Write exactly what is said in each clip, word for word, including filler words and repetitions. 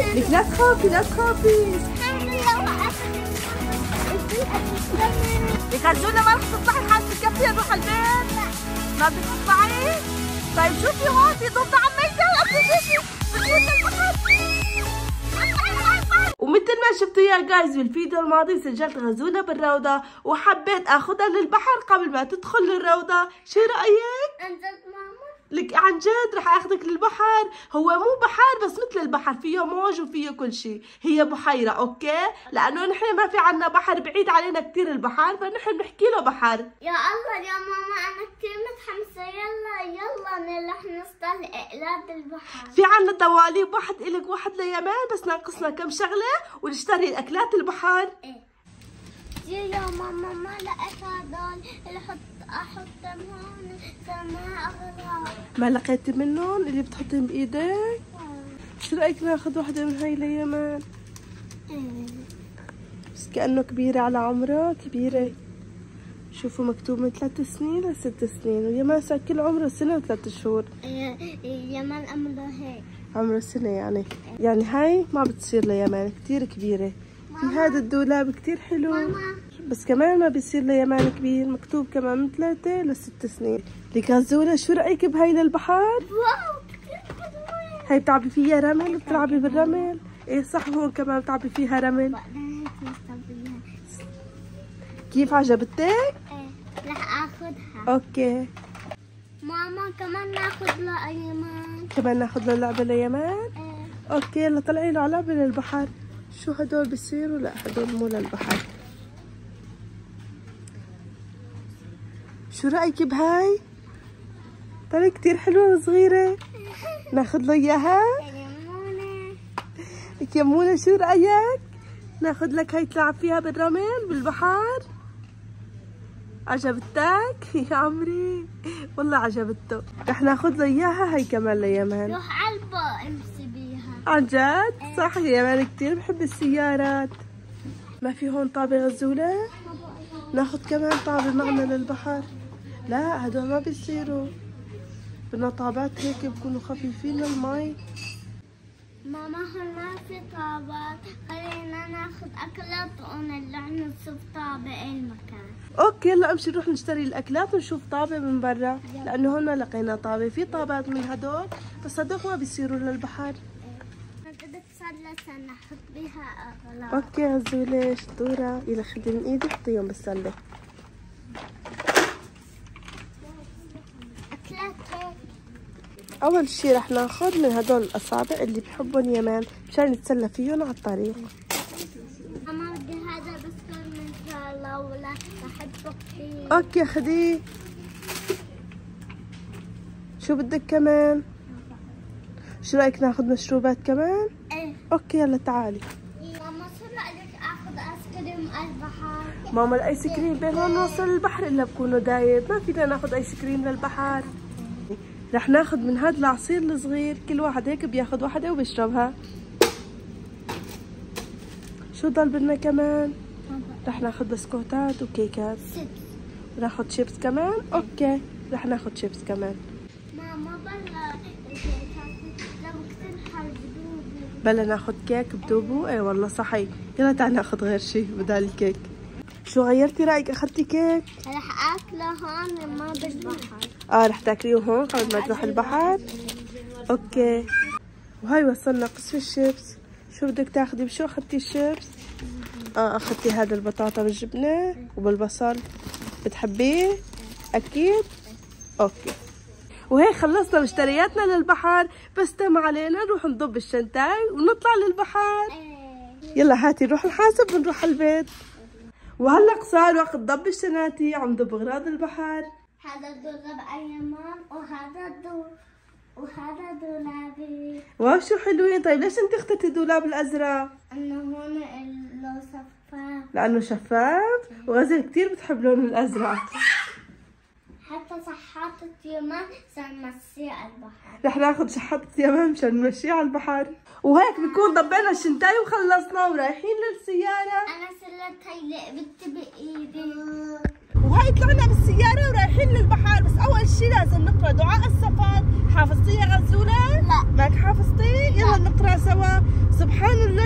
لك لا تخافي لا تخافي. لك غزولة ما رح تطلعي حالة الكافية نروح البيت؟ ما بدك تطلعي؟ طيب شوفي هون في ضفدع عم يدور. ومثل ما شفتوا يا جايز بالفيديو الماضي سجلت غزولة بالروضة وحبيت اخذها للبحر قبل ما تدخل للروضة، شو رأيك؟ عن جد ماما؟ لك عن جد رح اخذك للبحر، هو مو بحر بس مثل البحر، فيه موج وفيه كل شيء، هي بحيرة اوكي؟ لانه نحن ما في عنا بحر، بعيد علينا كثير البحر، فنحن بنحكي له بحر. يا الله يا ماما انا كثير متحمسة، يلا يلا نروح نصطاد اقلاد البحر. في عنا دواليب، واحد الك واحد ليمان، بس ناقصنا كم شغلة ونشتري اكلات البحر. ايه يا ماما ما لقيت هدول اللي حط احطهم هون ما اغراض. ما لقيتي منهم اللي بتحطيهم بايدك؟ شو رايك ناخذ وحده من هاي ليمان؟ بس كانه كبيره على عمره، كبيره. شوفوا مكتوب من ثلاث سنين لست سنين، ويمان صار كل عمره سنه وثلاث شهور. يمان عمره هيك عمره سنه يعني. يعني هاي ما بتصير ليمان، كثير كبيره. في هذا الدولاب كثير حلو ماما. بس كمان ما بيصير ليمان كبير، مكتوب كمان من ثلاثة لست سنين. لك غزولة شو رأيك بهاي للبحر؟ واو كثير حلوة. هاي بتلعبي فيها رمل؟ بتلعبي بالرمل؟ ايه صح، هون كمان بتلعبي فيها رمل. كيف عجبتك؟ ايه رح اخذها. اوكي ماما كمان ناخذ له يمان. كمان ناخذ له لعبة ليمان؟ ايه اوكي يلا طلعي له على لعبة للبحر. شو هدول بيصيروا؟ لا هدول مو للبحر. شو رأيك بهاي؟ ترى كتير حلوة وصغيرة. ناخذ له اياها؟ يمونة. لك يا منى شو رأيك؟ ناخذ لك هاي تلعب فيها بالرمل بالبحر؟ عجبتك؟ يا عمري والله عجبته. رح ناخذ له اياها هاي كمان ليمان. روح علبة امشي بيها. عن جد؟ صح يا يمان كتير بحب السيارات. ما في هون طابة غزولة؟ ناخذ كمان طابة معنا للبحر. لا هدول ما بيصيروا، بدنا طابات هيك بكونوا خفيفين للمي. ماما هون ما في طابات، خلينا ناخذ اكلات ونرجع نشوف طابة اي مكان. اوكي يلا امشي نروح نشتري الاكلات ونشوف طابة من برا، لانه هون ما لقينا طابة، في طابات من هدول بس هدول ما بيصيروا للبحر. بدك سلة نحط بيها اغراض. اوكي غزولة شطورة، يلا خدي من ايدي حطيهم بالسلة. اكلات هيك. اول شي رح ناخذ من هدول الاصابع اللي بحبهم يمان مشان نتسلى فيهم على الطريق. ماما بدي هذا بسكوت من شغله ولا بحبه كثير. اوكي خديه. شو بدك كمان؟ شو رايك ناخذ مشروبات كمان؟ ايه اوكي يلا تعالي. ماما شو رايك اخذ ايس كريم على البحر؟ ماما الايس كريم بين هون نوصل البحر الا بكونه دايب، ما فينا ناخذ ايس كريم للبحر. رح ناخذ من هذا العصير الصغير، كل واحد هيك بياخذ وحده وبيشربها. شو ضل بدنا كمان؟ رح ناخذ بسكوتات وكيكات. شيبس. ناخذ شيبس كمان؟ اوكي رح ناخذ شيبس كمان. ماما بلا لو كثير حر بدوبي. بلا ناخذ كيك بدوبو؟ اي والله صحي. يلا تعال ناخذ غير شيء بدال الكيك. شو غيرتي رايك؟ اخذتي كيك؟ رح اكله هون ما بالبحر. اه رح تاكليه هون قبل ما تروح البحر؟ اوكي. وهاي وصلنا قسم الشيبس. شو بدك تاخذي؟ بشو اخذتي الشيبس؟ اه اخذتي هذا البطاطا بالجبنة وبالبصل. بتحبيه؟ اكيد؟ اوكي. وهيك خلصنا مشترياتنا للبحر، بس تم علينا نروح نضب الشنطاي ونطلع للبحر. يلا هاتي نروح نحاسب ونروح البيت. وهلا صار وقت ضب الشناتي، عم ضب اغراض البحر. هذا دولاب ايمان وهذا دول وهذا دولابي. واو شو حلوين. طيب ليش انت اخترتي الدولاب الازرق؟ انه هون له شفاف. لانه شفاف، وغزل كثير بتحب لون الازرق. حتى شحاطة يمان سنمشي على البحر. رح ناخذ شحاطة يمان مشان نمشيها على البحر. وهيك بكون ضبينا الشنتاي وخلصنا ورايحين للسيارة. انا سلت هي لعبتي بايدي. وهي طلعنا بالسيارة ورايحين للبحر، بس أول شي لازم نقرأ دعاء السفر. حافظتيه يا غزولة؟ لا. ماك حافظتيه؟ يلا نقرأ سوا. سبحان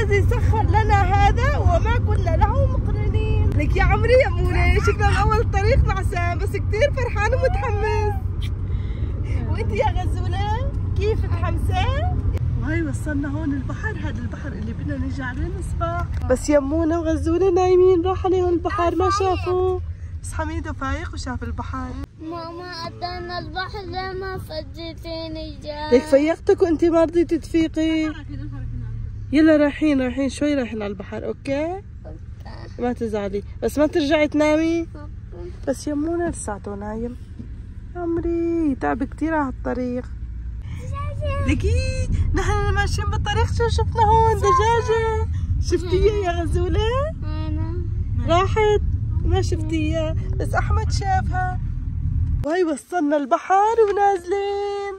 الذي سخر لنا هذا وما كنا له مقرنين. لك يا عمري يا مونة شكلنا من اول الطريق مع سام بس كثير فرحان ومتحمس. وانت يا غزوله كيف متحمسه؟ وهي وصلنا هون البحر، هذا البحر اللي بدنا نرجع عليه نسبح. بس يمونا وغزوله نايمين راح عليهم البحر ما شافوا. بس حميدو فايق وشاف البحر. ماما أتانا البحر لما فجيتيني جاي. ليك فيقتك وانت ما رضيتي تفيقي. يلا رايحين رايحين شوي رايحين على البحر. اوكي؟ ما تزعلي بس ما ترجعي تنامي. بس يمونا لساته نايم. عمري تعب كثير على الطريق. لكي نحن ماشيين بالطريق شو شفنا هون دجاجة. شفتيها يا غزولة؟ أنا راحت ما شفتيها بس أحمد شافها. وهي وصلنا البحر ونازلين.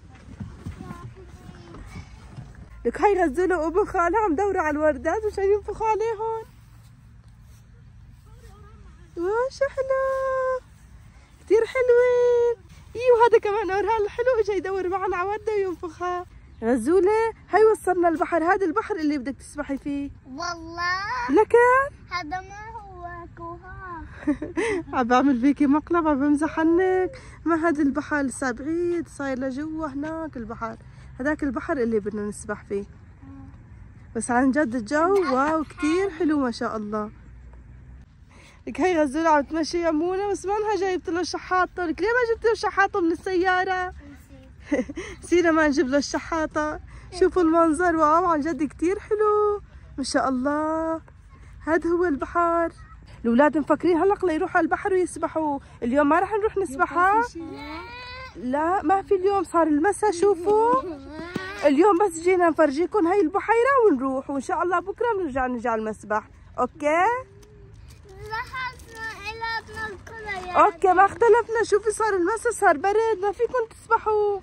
لك هاي غزولة وابن خالها عم دوروا على الوردات مشان ينفخوا عليهم. واو شو حلو كثير حلوين. ايوه هذا كمان اورهان حلو اجى يدور معنا على ورده وينفخها. غزوله هاي وصلنا البحر، هذا البحر اللي بدك تسبحي فيه. والله لك هذا ما هو كوها. عم بعمل فيكي مقلب عم بمزح عنك. ما هذا البحر لسه بعيد صاير لجوا هناك البحر، هذاك البحر اللي بدنا نسبح فيه. بس عن جد الجو واو كثير حلو ما شاء الله. لك هي غزولة عم تمشي يمونة بس مانها جايبت له شحاطة. لك ليه ما جبت له شحاطة من السيارة؟ سينا ما نجيب له الشحاطة. شوفوا المنظر واو عن جد كثير حلو ما شاء الله. هذا هو البحر. الأولاد مفكرين هلق ليروحوا على البحر ويسبحوا. اليوم ما راح نروح نسبحها؟ لا ما في اليوم صار المساء. شوفوا اليوم بس جينا نفرجيكم هاي البحيرة ونروح وإن شاء الله بكرة بنرجع نرجع المسبح. أوكي؟ اوكي ما اختلفنا. شوفي صار المساء صار برد ما فيكم تسبحوا.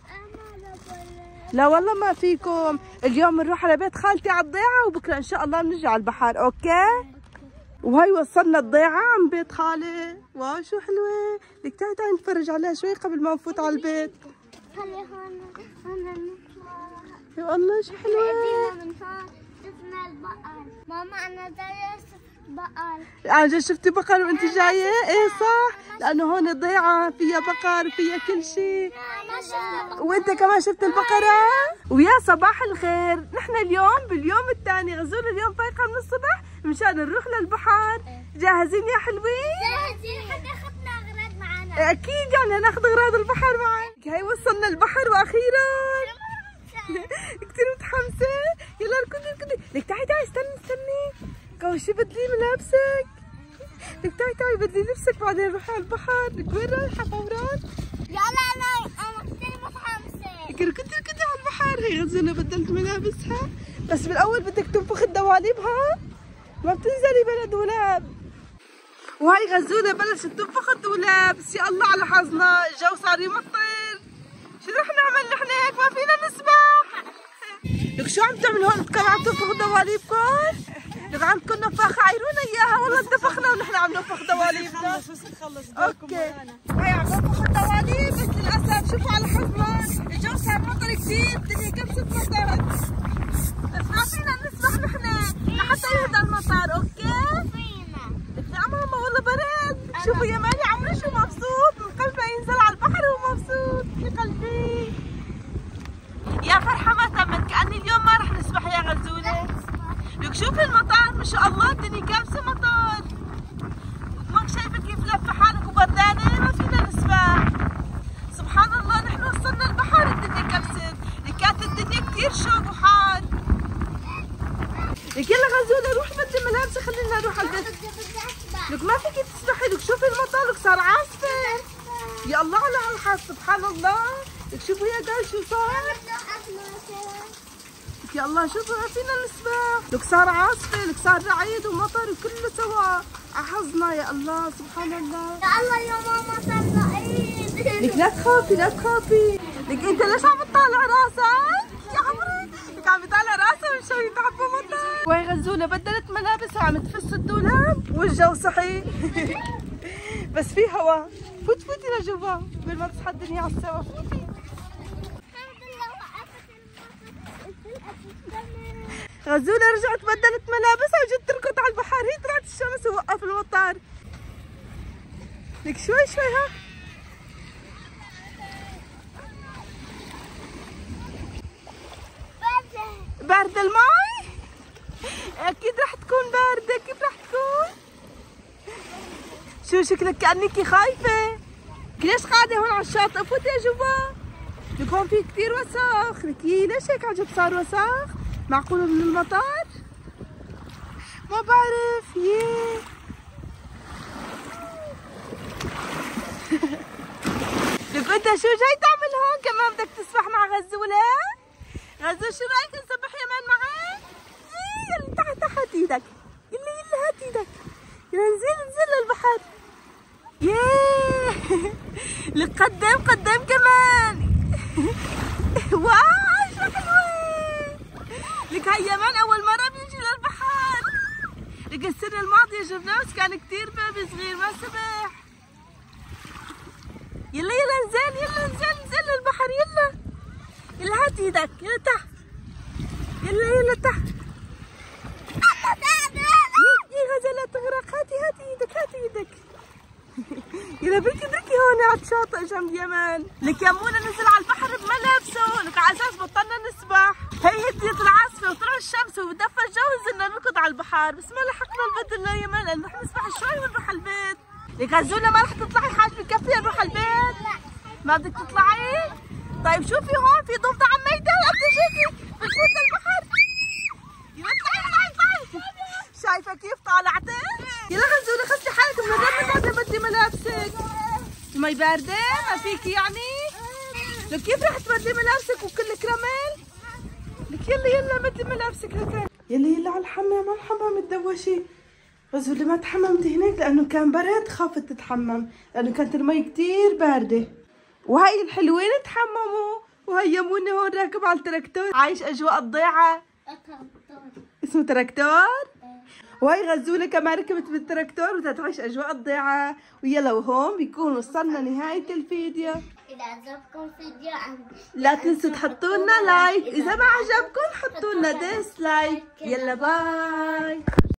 لا والله ما فيكم. اليوم بنروح على بيت خالتي على الضيعة وبكره ان شاء الله بنرجع على البحر. اوكي؟ وهي وصلنا الضيعة عن بيت خالي. واو شو حلوة. لك تعي تعي نتفرج عليها شوي قبل ما نفوت على البيت. خلي هون هون نطلع. يا الله شو حلوة. من هون شفنا البقر. ماما انا درست بقر. عن جد شفتي بقر وانت جاية؟ ايه صح لانه هون ضيعة فيها بقر فيها كل شيء. وانت كمان شفت البقرة؟ ويا صباح الخير. نحن اليوم باليوم الثاني غزولة اليوم فايقة من الصبح مشان نروح للبحر. جاهزين يا حلوين؟ جاهزين. حتى اخذنا اغراض معنا. اكيد يعني ناخذ اغراض البحر معك. هاي وصلنا البحر واخيرا. كثير متحمسة. يلا اركضي اركضي. لك تعي تعي استني استني كوشي بدلي ملابسك. لك تعي تعي بدلي لبسك بعدين روحي على البحر. لك وين رايحة فوران؟ يلا انا انا كثير متحمسة. لك اركضي اركضي على البحر. هي غزولة بدلت ملابسها بس بالاول بدك تنفخ الدواليب ها؟ ما بتنزلي بلا دولاب. وهي غزولة بلشت تنفخ الدولاب. بس يا الله على حظنا الجو صار يمطر. شو رح نعمل نحن هيك ما فينا نسبح. لك شو عم تعملوا هون كمان عم تنفخوا دواليبكم؟ لك عندكم نفاخة عيرونا اياها والله انتفخنا ونحن عم ننفخ دواليبنا. بس نخلص اوكي هي عم تنفخ الدواليب بس للاسف شوفوا على حظنا الجو صار مطر كثير. الدنيا كبست مطرت بس ما فينا نسبح نحن لحتى يهدى المطر. اوكي؟ فينا. لك يا ماما والله برد. شوفوا يا مالي عمري شو مبسوط من قلبه ينزل على البحر ومبسوط في قلبي. يا فرحة ما تمت كأني اليوم ما رح نسبح يا غزولة. لك شوفي المطر ما شاء الله الدنيا كابسة مطر. ماك شايفة كيف لفة حالك وبردانة ما فينا نسبح. سبحان الله نحن وصلنا البحر الدنيا كبست. لك كانت الدنيا كثير شوق وحار. لك يلا غزولة روحي بدلي ملابسي خلينا نروح على البيت. لك ما فيكي تسبحي. لك شوفي المطر لك صار عاصفة. يا الله على هالحظ سبحان الله. لك شوفوا يا جاي شو صار. لك يا الله شوفوا ما فينا نسبح. لك صار عاصفة لك صار رعيد ومطر وكله سوا على حظنا. يا الله سبحان الله. يا الله يا ماما صار رعيد. لك لا تخافي لا تخافي. لك انت ليش عم تطالع راسك؟ يا عمري لك عم يطالع راسه ومشان يتعبى مطر. وهي غزولة بدلت ملابسها وعم تفس الدولاب والجو صحي. بس في هوا. فوت فوتي لجوا قبل ما تصحى الدنيا على السوا. فوتي. غزولة رجعت بدلت ملابسها وجت تركض على البحر. هي طلعت الشمس ووقف المطار. لك شوي شوي ها. باردة الماي؟ أكيد رح تكون باردة. كيف رح تكون؟ شو شكلك كأنك خايفة؟ ليش قاعدة هون على الشاطئ؟ فوتي يا جوا. لك هون في كثير وسخ. لك ليش هيك عجب صار وسخ؟ معقول من المطر؟ ما بعرف. ييه لك انت شو جاي تعمل هون؟ كمان بدك تسبح مع غزولة؟ غزول شو رايك نسبح يمان معك؟ ايه يلا تعال تعال هات ايدك. يلا يلا هات ايدك. يلا انزل انزل للبحر. ياه لك قدام قدام كمان. واو شو حلوة. لك هي يمان اول مرة بيجي للبحر. لك السنة الماضية جبناه بس كان كثير بيبي صغير ما سبح. يلا يلا انزل يلا انزل انزل للبحر يلا. يلا هات ايدك يلا تحت. يلا يلا تحت. يا غزالة تغرق. هاتي هاتي ايدك هاتي ايدك. يلا بركي بركي هون على الشاطئ جنب يمان. لك يمونا نزل على البحر بملابسه. لك على اساس بطلنا نسبح. هي هديت العاصفة وطلع الشمس ودفى الجو نزلنا نركض على البحر. بس ما لحقنا البيت الا يمان لأنه رح نسبح شوي ونروح على البيت. لك غزولة ما رح تطلعي حاج بكفي نروح على البيت؟ ما بدك تطلعي؟ طيب شوفي هون في ضفدع عم ميدان قد شوفي بتفوت البحر. يلا اطلعي اطلعي اطلعي. شايفة كيف طالعتي؟ يلا غزولة خذي حالك من الرمل بعدين بدي ملابسك. المي باردة ما فيكي يعني؟ لك كيف رح تبدي ملابسك وكلك رمل؟ لك يلا يلا بدي ملابسك هيك. يلا يلا على الحمام على الحمام تدوشي. غزولة ما تحممت هناك لأنه كان برد خافت تتحمم لأنه كانت المي كتير باردة. وهي الحلوين تحمموا. وهي يمونة هون راكب على التراكتور عايش أجواء الضيعة. اسمه تراكتور؟ وهي غزولة كمان ركبت بالتراكتور بدها تعيش أجواء الضيعة. ويلا وهون بيكون وصلنا نهاية الفيديو. إذا عجبكم فيديو لا تنسوا تحطوا لنا لايك. إذا ما عجبكم حطوا لنا ديسلايك. يلا باي.